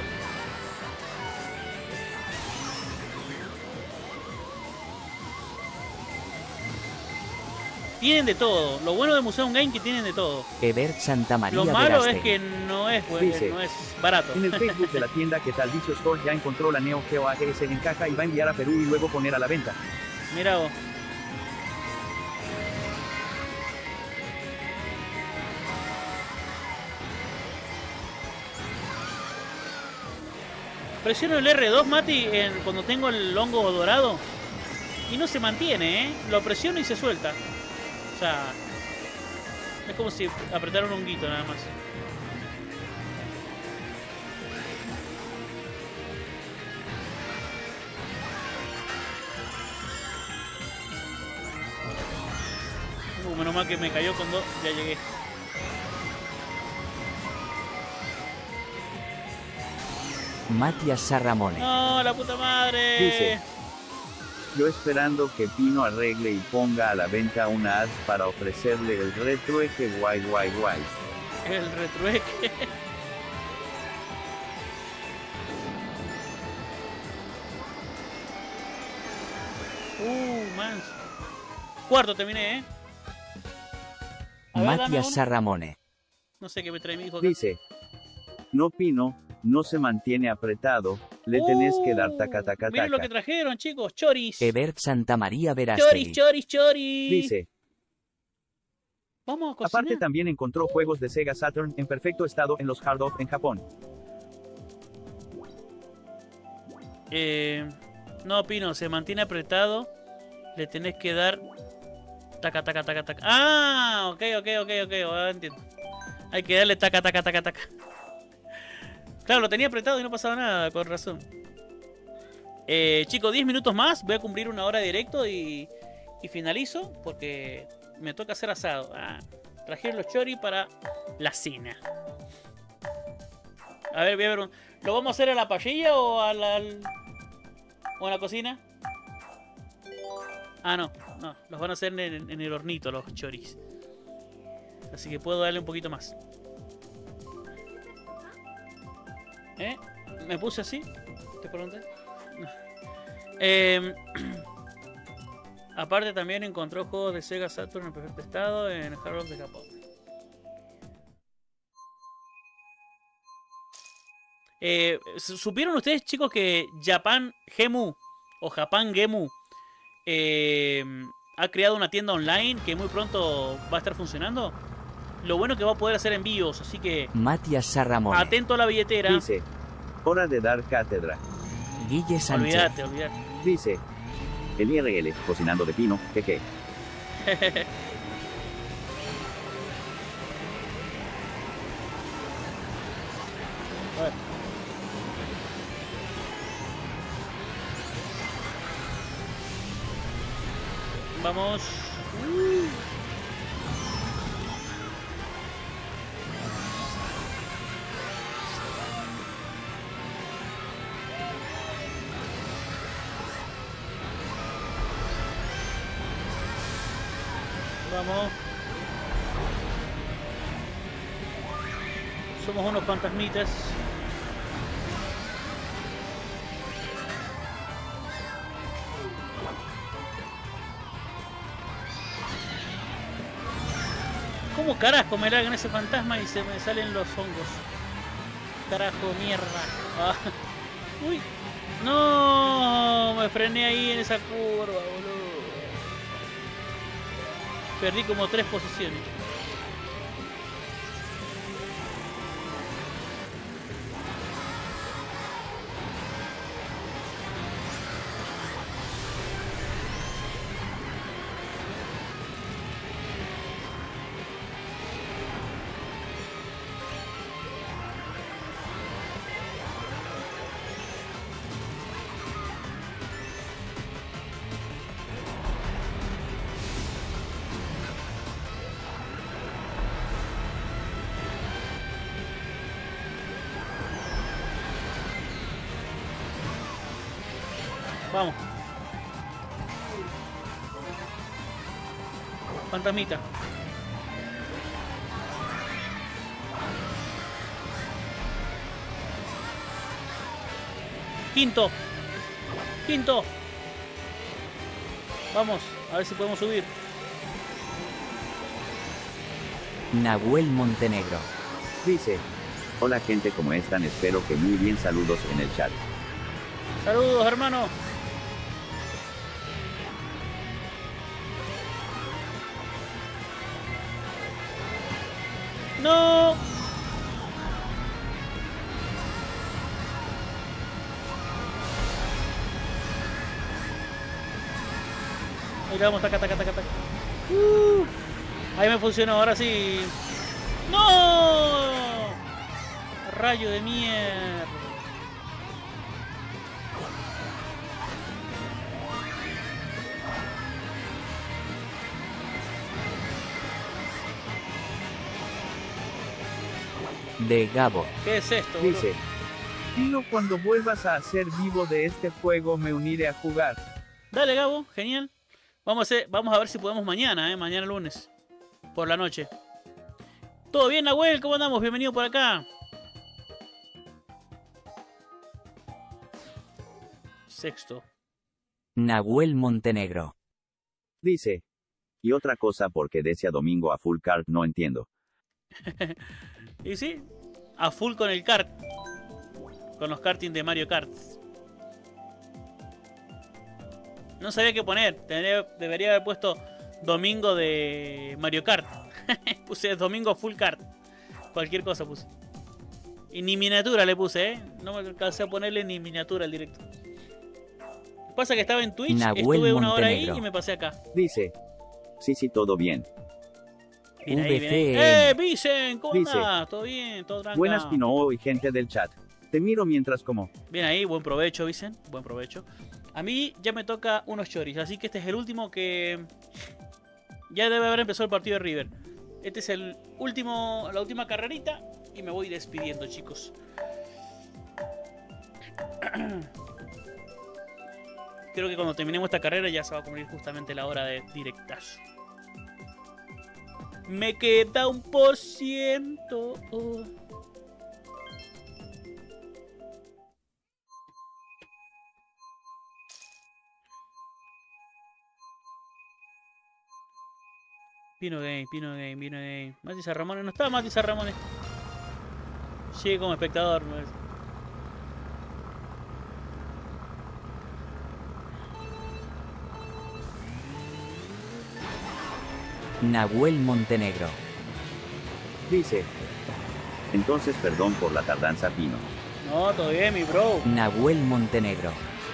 Tienen de todo. Lo bueno de Museum Game es que tienen de todo. Ebert Santamaría Lo malo es Verástegui. que no es, Dice, no es barato. en el Facebook de la tienda que tal Vicio Store ya encontró la Neo Geo AES en caja y va a enviar a Perú y luego poner a la venta. Mira vos. Presiono el R2, Mati, cuando tengo el hongo dorado. Y no se mantiene, ¿eh? Lo presiono y se suelta. O sea, es como si apretara un honguito nada más. Menos mal que me cayó con dos, ya llegué. Matías Sarramone. ¡No, la puta madre! Dice, Yo esperando que Pino arregle y ponga a la venta una ad para ofrecerle el retrueque guay guay guay. El retrueque. Man. Cuarto terminé, A ver, dame Matías uno. Sarramone. No sé qué me trae mi hijo acá. dice, No Pino, no se mantiene apretado, le tenés que dar taca taca Miren lo que taca. trajeron, chicos. Choris. Ebert Santamaría Choris, Verástegui. choris, choris. dice, Vamos a cocinar. aparte también encontró juegos de Sega Saturn en perfecto estado en los Hard Off en Japón. No, Pino, se mantiene apretado. Le tenés que dar... Taca, taca, taca, taca. Ah, ok. Ahora entiendo. Hay que darle taca, taca, taca, taca. Claro, lo tenía apretado y no pasaba nada, con razón. Chicos, 10 minutos más. Voy a cumplir 1 hora de directo y finalizo porque me toca hacer asado. Trajeron los choris para la cena. A ver, voy a ver. ¿Lo vamos a hacer a la parrilla o a la... o en la cocina? Ah, no. Los van a hacer en el hornito los choris. Así que puedo darle un poquito más. ¿Me puse así? ¿Te pregunté? No. Aparte también encontró juegos de Sega Saturn en perfecto estado en Hard Rock de Japón. ¿Supieron ustedes, chicos, que Japan Gemu o Japan Gemu ha creado una tienda online que muy pronto va a estar funcionando? Lo bueno que va a poder hacer envíos, así que... Matías Sarramón. Atento a la billetera. Dice, hora de dar cátedra. Guille Sánchez. Olvídate. Dice, El IRL, cocinando de pino, jeje. Vamos. Vamos. Somos unos fantasmitas. ¿Cómo carajo me largan ese fantasma y se me salen los hongos? Carajo, mierda. Ah. Uy. No, me frené ahí en esa curva, boludo. Perdí como 3 posiciones. Vamos. Fantasmita. Quinto. Vamos, a ver si podemos subir. Nahuel Montenegro. dice, Hola gente, ¿cómo están? Espero que muy bien, saludos en el chat. Saludos, hermano. No. Ahí le vamos, taca. Ahí me funcionó, ahora sí. ¡No! Rayo de mierda. De Gabo. ¿Qué es esto, boludo? dice, Pino, cuando vuelvas a hacer vivo de este juego me uniré a jugar. Dale, Gabo, genial. Vamos a ver si podemos mañana, mañana lunes. Por la noche. ¿Todo bien, Nahuel? ¿Cómo andamos? Bienvenido por acá. Sexto. Nahuel Montenegro. Dice, Y otra cosa, porque decía domingo a full card, no entiendo. Y sí, a full con el kart. Con los karting de Mario Kart. No sabía qué poner. Debería haber puesto domingo de Mario Kart. Puse domingo full kart. Cualquier cosa puse. Y ni miniatura le puse, No me alcancé a ponerle ni miniatura al directo. Pasa que estaba en Twitch, Nahuel estuve una hora ahí Montenegro. y me pasé acá. Dice. Sí, todo bien. Bien ahí, bien ahí. VCN. Vicen! ¿Cómo Dice. andás? ¿Todo bien? ¿Todo tranca? Buenas Pinoo y gente del chat. Te miro mientras como. Bien ahí, buen provecho, Vicen. Buen provecho. A mí ya me toca unos choris, así que este es el último que... Ya debe haber empezado el partido de River. Este es el último, la última carrerita y me voy despidiendo, chicos. Creo que cuando terminemos esta carrera ya se va a cumplir justamente la hora de directazo. Me queda 1%. Oh. Pino Game. Mati Sarramones, no estaba Mati Sarramones. Llegué como espectador. Nahuel Montenegro. Dice. Entonces perdón por la tardanza, Pino. No, todo bien, mi bro. Nahuel Montenegro.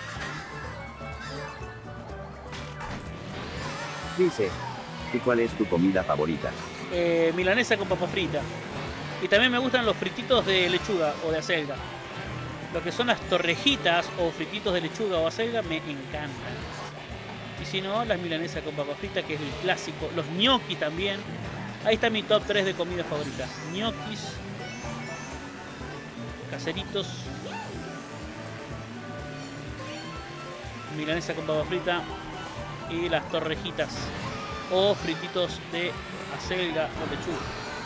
Dice. ¿Y cuál es tu comida favorita? Milanesa con papa frita. Y también me gustan los frititos de lechuga o de acelga. Lo que son las torrejitas o frititos de lechuga o acelga me encantan. Y si no, las milanesas con papa frita, que es el clásico. Los gnocchi también. Ahí está mi top 3 de comida favorita. Gnocchis. Caseritos. Milanesa con papa frita. Y las torrejitas. O frititos de acelga o lechuga.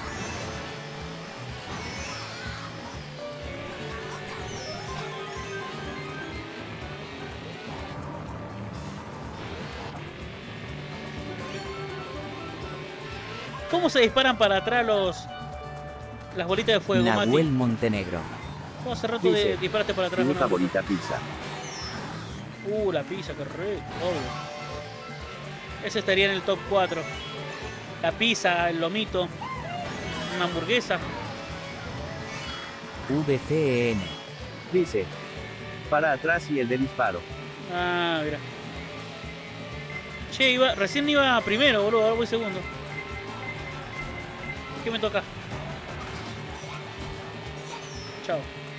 ¿Cómo se disparan para atrás las bolitas de fuego, Nahuel Mati? Montenegro. ¿Cómo hace rato de dispararte para atrás? Mi con una favorita pizza. La pizza, qué rico, obvio. Ese estaría en el top 4. La pizza, el lomito, una hamburguesa. VCN. Dice. Para atrás y el de disparo. Ah, mira. Che, recién iba primero, boludo, ahora voy segundo. ¿Qué me toca? Chao.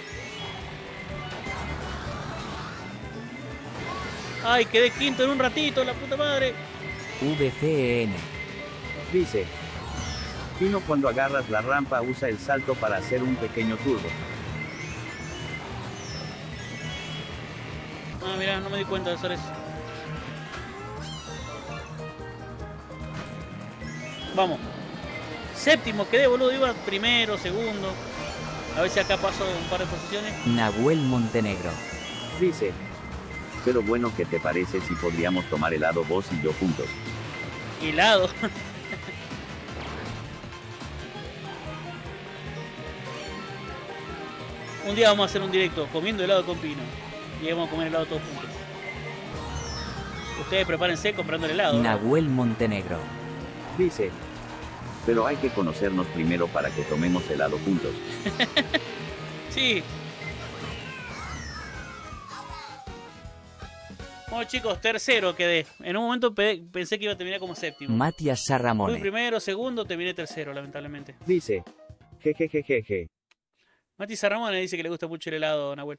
Ay, quedé quinto en un ratito, la puta madre. VCN. Dice. Pino, cuando agarras la rampa usa el salto para hacer un pequeño turbo. Ah, mira, no me di cuenta de hacer eso. Vamos. Séptimo quedé, boludo. Iba primero, segundo. A ver si acá paso un par de posiciones. Nahuel Montenegro. Dice. Pero bueno, ¿qué te parece si podríamos tomar helado vos y yo juntos? Helado. Un día vamos a hacer un directo comiendo helado con Pino. Y vamos a comer helado todos juntos. Ustedes prepárense comprando el helado, ¿no? Nahuel Montenegro. Dice. Pero hay que conocernos primero para que tomemos helado juntos. Sí. Bueno, chicos, tercero quedé. En un momento pensé que iba a terminar como séptimo. Matías Fui Sarramone. primero, segundo, terminé tercero, lamentablemente. Dice. Jejejejeje. Mati Sarramone dice que le gusta mucho el helado, Nahuel.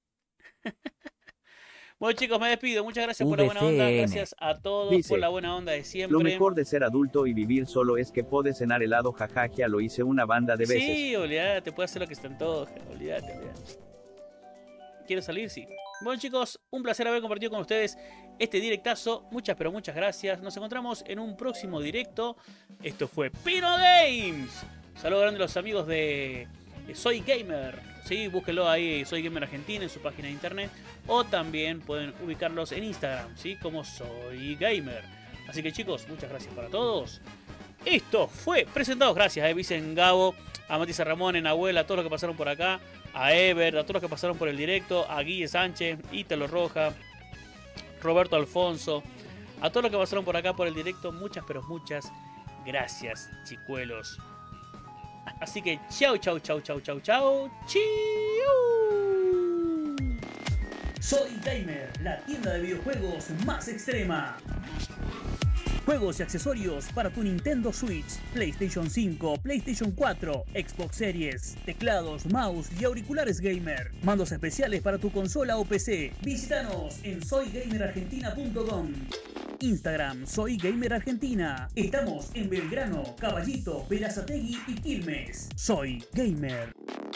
Bueno, chicos, me despido. Muchas gracias por la buena onda. VCN. Gracias a todos Dice, por la buena onda de siempre. Lo mejor de ser adulto y vivir solo es que puedes cenar helado, jajaja, lo hice una banda de veces. Sí, olvídate, puede hacer lo que se te antoje. Olvídate. ¿Quieres salir? Sí. Bueno, chicos, un placer haber compartido con ustedes este directazo. Muchas, pero muchas gracias. Nos encontramos en un próximo directo. Esto fue Pino Games. Saludos grandes a los amigos de Soy Gamer. Sí, búsquenlo ahí, Soy Gamer Argentina, en su página de internet. O también pueden ubicarlos en Instagram, ¿sí? Como Soy Gamer. Así que, chicos, muchas gracias para todos. Esto fue presentado gracias a Vicen Gabo, a Mati Ramón, a Nahuel, a todos los que pasaron por acá, a Ever, a todos los que pasaron por el directo, a Guille Sánchez, Ítalo Roja, Roberto Alfonso, a todos los que pasaron por acá por el directo. Muchas, pero muchas gracias, chicuelos. Así que chau. Chiu. Soy Gamer, la tienda de videojuegos más extrema. Juegos y accesorios para tu Nintendo Switch, PlayStation 5, PlayStation 4, Xbox Series, teclados, mouse y auriculares gamer. Mandos especiales para tu consola o PC. Visítanos en soygamerargentina.com. Instagram, Soy Gamer Argentina. Estamos en Belgrano, Caballito, Berazategui y Quilmes. Soy Gamer.